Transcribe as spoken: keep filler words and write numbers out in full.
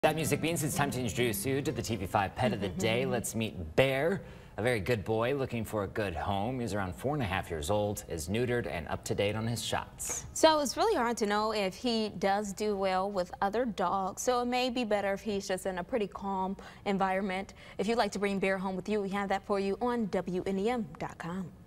That music means it's time to introduce you to the T V five Pet of the Day. Let's meet Bear, a very good boy looking for a good home. He's around four and a half years old, is neutered and up to date on his shots. So it's really hard to know if he does do well with other dogs. So it may be better if he's just in a pretty calm environment. If you'd like to bring Bear home with you, we have that for you on W N E M dot com.